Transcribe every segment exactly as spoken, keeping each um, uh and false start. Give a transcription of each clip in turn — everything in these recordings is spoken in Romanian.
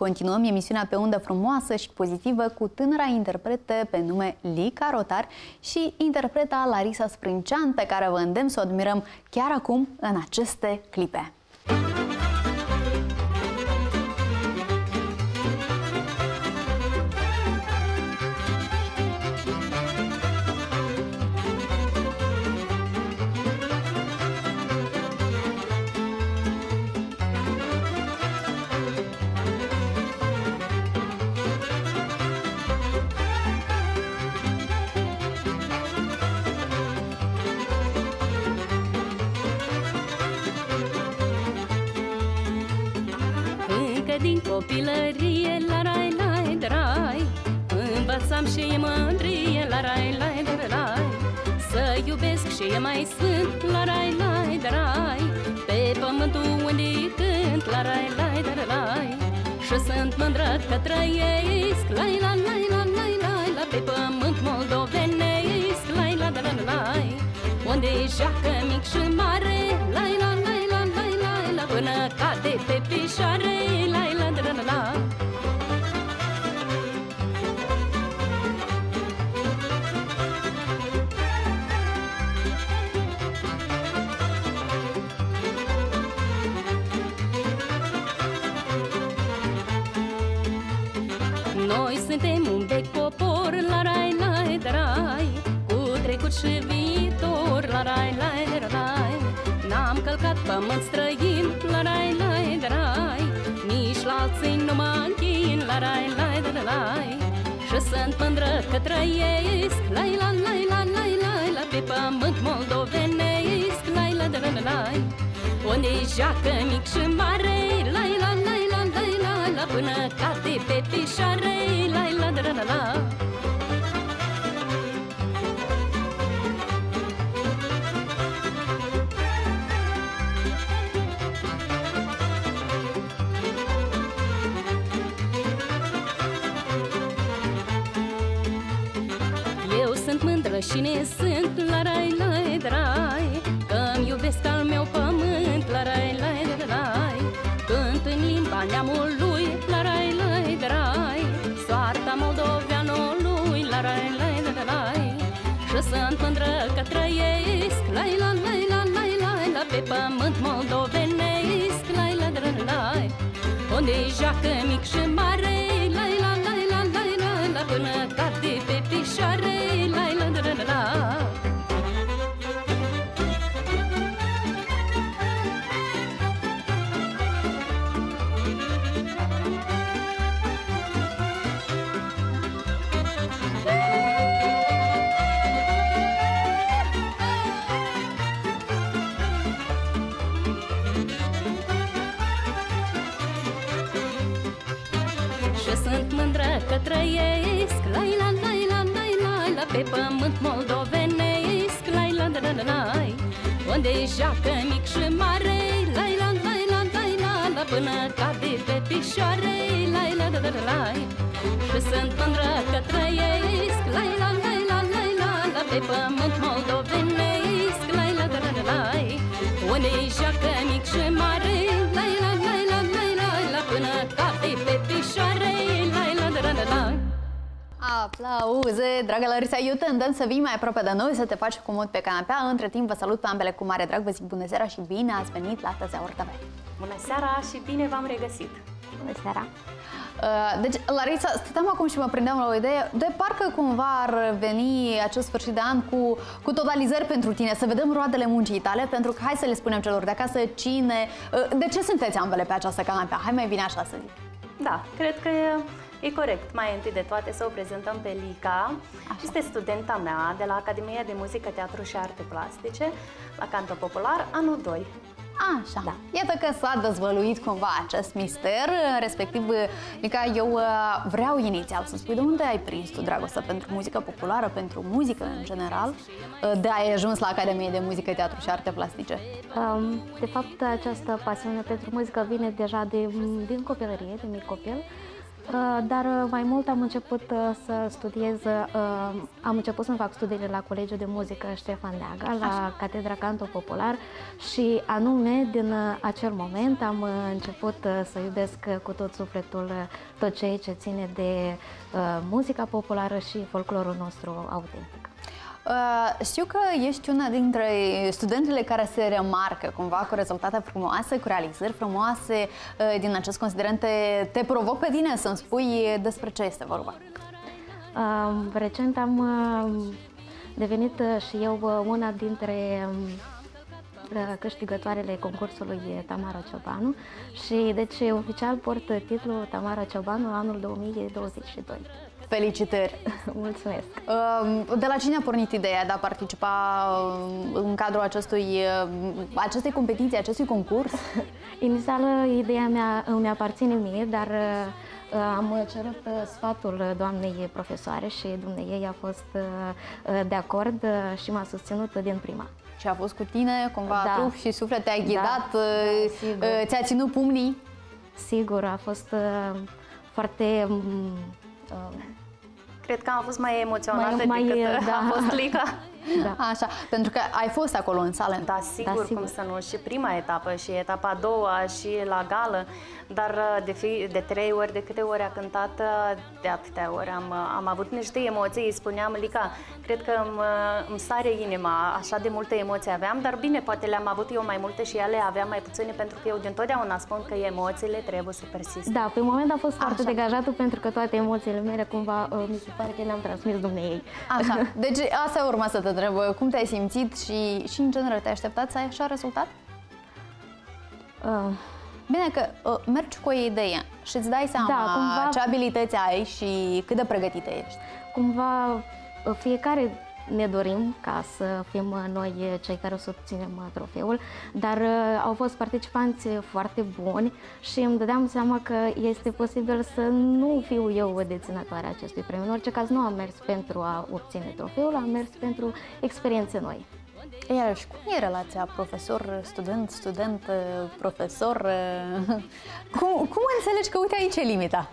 continuăm emisiunea pe undă frumoasă și pozitivă cu tânăra interpretă pe nume Lica Rotar și interpreta Larisa Sprâncean, pe care vă îndemn să o admirăm chiar acum în aceste clipe. Din copilărie, la rai, lai, drai, învățam și e mândrie, la rai, lai, drai, să iubesc și e mai sfânt, la rai, lai, drai, pe pământul unde cânt, la rai, lai, drai, și sunt mândră că trăiesc, lai, la, lai, la, lai, lai, la, pe pământ moldovenesc, lai, la, la, la, lai, unde joacă mic și mare, lai, la, lai, la, lai, lai, la, până cade pe picioare, lai, la, la, la, la. Noi suntem un vechi popor, la rai, lai, drai, cu trecut și viitor, la rai, lai, drai. N-am călcat pământ străin, la rai, lai, drai, nici la alții nu mă închin, la rai, lai, drai. Și sunt mândră că trăiesc, lai, la, lai, la, lai, lai, la, pe pământ moldovenesc, lai, la, la, la, lai, unde joacă mic și mare, lai, la, lai, la, lai, la, la, până cade pe picioare, lai, la, la, la, la. Sunt mândră și ne sunt, la rai, lai, drai, că-mi iubesc al meu pământ, la rai, lai, drai, cânt în limba neamului, la rai, lai, drai, soarta moldoveanului, la rai, lai, drai, și sunt mândră că trăiesc, lai, la, lai, la, lai, lai, la, pe pământ moldovenesc, lai, la, la, lai, unde joacă mic și mare, lai, la, lai, la, lai, lai, la, până cade pe picioare, lai, la, la, la, la. Și sunt mândră că trăiesc, lai, la, lai, la, lai, lai, la, pe pământ moldovenesc, lai, la, la, la, lai, unde joacă mic și mare, lai, la, lai, la, lai, la, la, până cade pe picioare, lai, la, la, la, lai, și sunt mândră că trăiesc, lai, la, lai, la, lai, la, la, pe pământ moldovenesc, lai, la, la, la, lai, unde joacă mic și mare, lai, la, lai, la, lai, la, la, până cade pe picioare, lai, la, la, la, la. Aplauze! Dragă Larisa, eu te îndemn să vii mai aproape de noi, să te faci comod pe canapea. Între timp vă salut pe ambele cu mare drag, vă zic bună seara și bine ați venit la Tăzeaur T V. Bună seara și bine v-am regăsit! Bună seara! Deci, Larisa, stăteam acum și mă prindeam la o idee de parcă cumva ar veni acest sfârșit de an cu, cu totalizări pentru tine, să vedem roadele muncii tale, pentru că hai să le spunem celor de acasă cine... De ce sunteți ambele pe această canapea? Hai mai bine așa să zic. Da, cred că e corect mai întâi de toate să o prezentăm pe Lica. Așa. Este studenta mea de la Academia de Muzică, Teatru și Arte Plastice, la Canto Popular, anul doi. Așa, da. Iată că s-a dezvăluit cumva acest mister, respectiv, Lica, eu vreau inițial să spui de unde ai prins tu dragostea pentru muzică populară, pentru muzică în general, de ai ajuns la Academie de Muzică, Teatru și Arte Plastice? De fapt, această pasiune pentru muzică vine deja de, din copilărie, de mic copil. Dar mai mult am început să studiez, am început să-mi fac studiile la Colegiul de Muzică Ștefan Neaga, la Așa. Catedra Canto Popular și anume din acel moment am început să iubesc cu tot sufletul tot ceea ce ține de muzica populară și folclorul nostru autentic. Uh, știu că ești una dintre studentele care se remarcă cumva cu rezultate frumoase, cu realizări frumoase. Uh, din acest considerent te, te provoc pe tine să-mi spui despre ce este vorba. Uh, recent am uh, devenit și eu una dintre uh, câștigătoarele concursului Tamara Ciobanu și deci oficial port titlul Tamara Ciobanu anul două mii douăzeci și doi. Felicitări! Mulțumesc! De la cine a pornit ideea de a participa în cadrul acestui, acestei competiții, acestui concurs? Inițial, ideea mea îmi aparține mie, dar am cerut sfatul doamnei profesoare și dumneiei a fost de acord și m-a susținut din prima. Și a fost cu tine, cumva, da. Trup și suflet, te-a ghidat, da, da, ți-a ținut pumnii? Sigur, a fost foarte... Cred că am fost mai emoționată mai, decât mai, da. a fost Lica. Da. Așa, pentru că ai fost acolo în sală. Da, sigur, da, sigur, cum să nu. Și prima etapă, și etapa a doua, și la gală. Dar de, fi, de trei ori, de câte ori a cântat, de atâtea ori am, am avut niște emoții. Îi spuneam, Lica, cred că îmi, îmi sare inima, așa de multe emoții aveam, dar bine, poate le-am avut eu mai multe și ele aveam mai puține, pentru că eu dintotdeauna spun că emoțiile trebuie să persiste. Da, pe moment a fost foarte degajată, pentru că toate emoțiile mele, cumva, mi se pare că le-am transmis dumneiei. Așa, deci asta urma să te întreb, cum te-ai simțit și, și în general, te-ai așteptat să ai așa rezultat? Uh. Bine că uh, mergi cu o idee și îți dai seama da, cumva, ce abilități ai și cât de pregătită ești. Cumva fiecare ne dorim ca să fim noi cei care o să obținem trofeul, dar uh, au fost participanți foarte buni și îmi dădeam seama că este posibil să nu fiu eu deținătoarea acestui premiu. În orice caz nu am mers pentru a obține trofeul, am mers pentru experiențe noi. Iarăși, cum e relația profesor-student, student-profesor? Cum, cum înțelegi că, uite, aici e limita?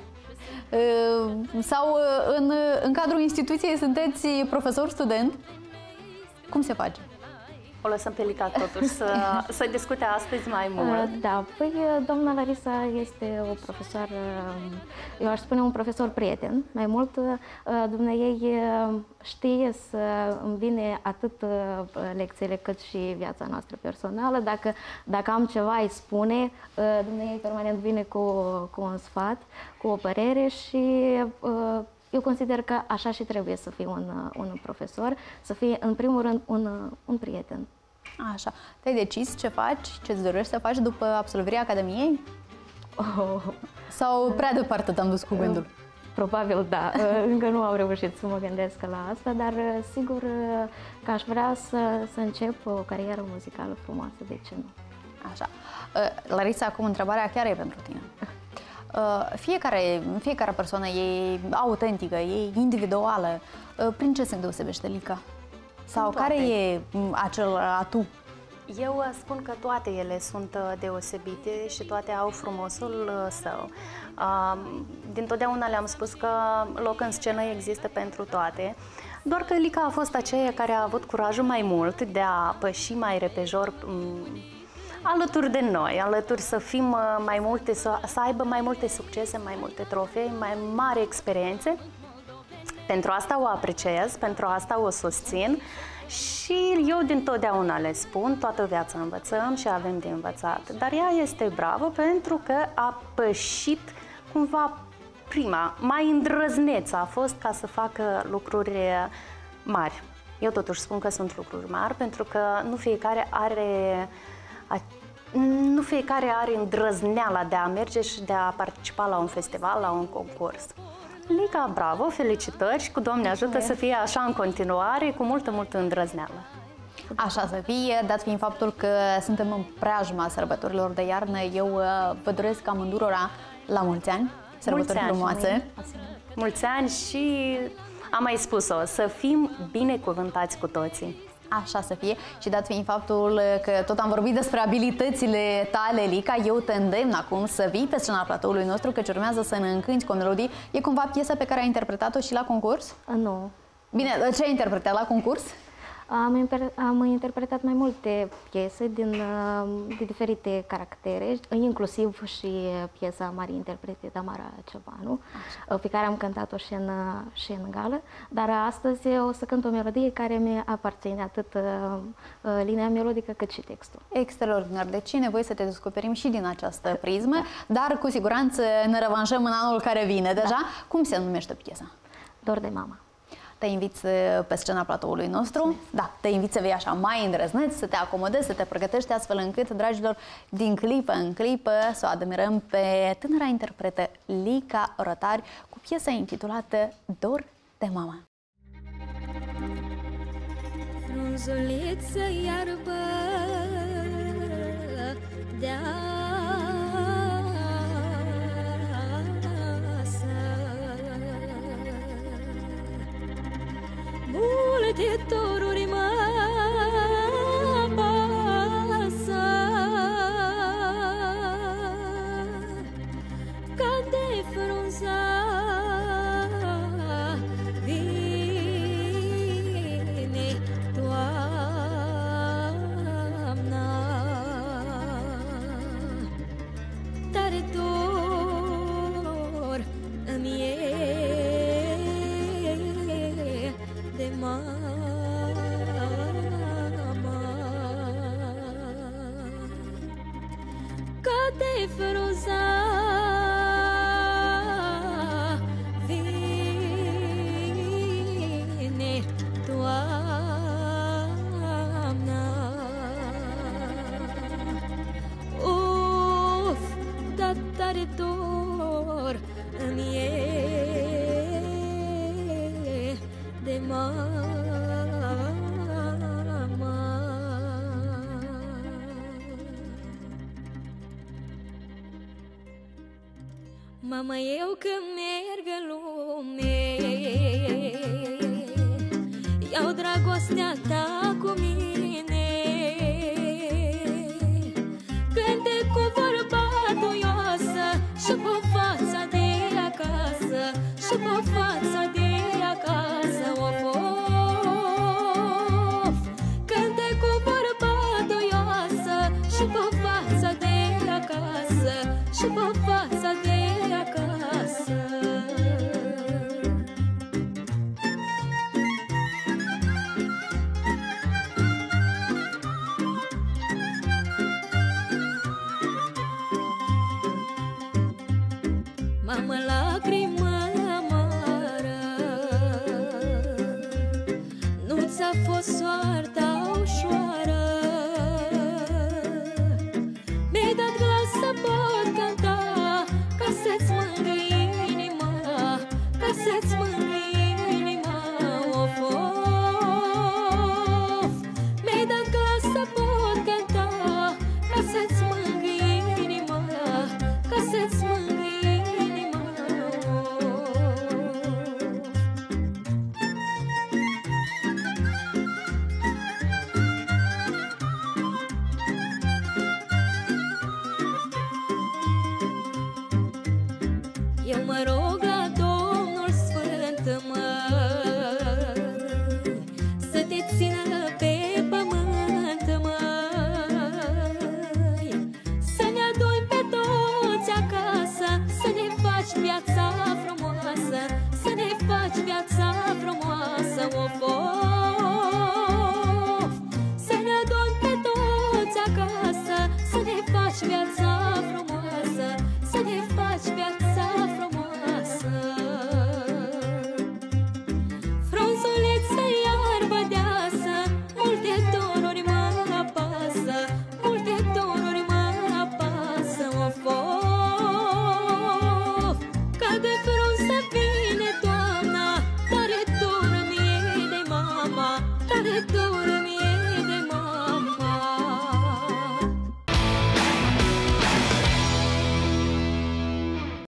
Sau în, în cadrul instituției sunteți profesor-student? Cum se face? O lăsăm pe Lica totuși să, să discute astăzi mai mult. Da, păi doamna Larisa este o profesoară, eu aș spune un profesor prieten. Mai mult, dumneiei știe să îmbine atât lecțiile cât și viața noastră personală. Dacă, dacă am ceva, îi spune, dumneiei permanent vine cu, cu un sfat, cu o părere și eu consider că așa și trebuie să fie un, un profesor, să fie în primul rând un, un prieten. Așa. Te-ai decis ce faci, ce-ți dorești să faci după absolvirea Academiei? Oh. Sau prea departe te-am dus cu gândul? Probabil da. Încă nu am reușit să mă gândesc la asta, dar sigur că aș vrea să, să încep o carieră muzicală frumoasă, de ce nu? Așa. Larisa, acum întrebarea chiar e pentru tine. Fiecare, fiecare persoană e autentică, e individuală. Prin ce se deosebește Lica? Sau care e acel atu? Eu spun că toate ele sunt deosebite și toate au frumosul său. Dintotdeauna le-am spus că loc în scenă există pentru toate. Doar că Lica a fost aceea care a avut curajul mai mult de a păși mai repejor alături de noi, alături să fim mai multe, să, să aibă mai multe succese, mai multe trofei, mai mari experiențe. Pentru asta o apreciez, pentru asta o susțin și eu dintotdeauna le spun, toată viața învățăm și avem de învățat. Dar ea este bravă pentru că a pășit cumva prima, mai îndrăzneță a fost ca să facă lucruri mari. Eu totuși spun că sunt lucruri mari pentru că nu fiecare are... Nu fiecare are îndrăzneala de a merge și de a participa la un festival, la un concurs. Lica, bravo, felicitări și cu Doamne ajută să fie așa în continuare, cu multă, multă îndrăzneală. Așa să fie, dat fiind faptul că suntem în preajma sărbătorilor de iarnă, eu vă doresc amândurora la mulți ani, sărbători frumoase. Mulți ani și am mai spus-o, să fim binecuvântați cu toții. așa să fie. Și dat fiind faptul că tot am vorbit despre abilitățile tale, Lica, eu te îndemn acum să vii pe scena platoului nostru, căci urmează să ne încânti cu o melodie. E cumva piesa pe care ai interpretat-o și la concurs? Nu. Bine, ce ai interpretat la concurs? Am, am interpretat mai multe piese din de diferite caractere, inclusiv și piesa Marii interprete Tamara Ciobanu, așa, pe care am cântat-o și în, și în gală, dar astăzi o să cânt o melodie care mi aparține atât linia melodică cât și textul. Extraordinar, deci e nevoie să te descoperim și din această prismă, da, dar cu siguranță ne revanșăm în anul care vine deja. Da. Cum se numește piesa? Dor de mama. Te invit pe scena platoului nostru. Da, te invit să vii așa mai îndrăzneț, să te acomodezi, să te pregătești astfel încât, dragilor, din clipă în clipă să o admirăm pe tânăra interpretă Lica Rotari cu piesa intitulată Dor de mama. Frunzuliță iarbă de multe toruri mă pasă, ca de frunza vine toamna, tare dor îmi e de mama, ca de frunza vine toamna. Uf, dar tare dor îmi e de mama. Mama, eu când merg în lume, iau dragostea ta cu mine. Cânte cu vorba duioasă și cu fața de acasă, și cu fața de acasă, of, of. Cânte cu vorba duioasă și cu fața de acasă, și cu fața de acasă. Mamă, lacrimă amară, nu ți-a fost soarta ușoară. Mi-ai dat glas să pot cânta, ca să-ți mângâi inima, ca să-ți mângâi inima, of, of. Mi-ai dat glas să pot cânta, ca să-ți mângâi inima, ca să-ți mângâi inima, eu mă rog la Domnul Sfânt, măi, să te țină pe pământ, măi, să ne aduni pe toți acasă, să ne faci viața frumoasă, să ne faci viața frumoasă, of, of. Să ne aduni pe toți acasă, să ne faci viața frumoasă, să ne faci viața frumoasă. Frunzuliță iarbă deasă, multe doruri mă apasă, multe doruri mă apasă, of, of. Ca de frunză vine toamna, tare dor mie de mama, tare dor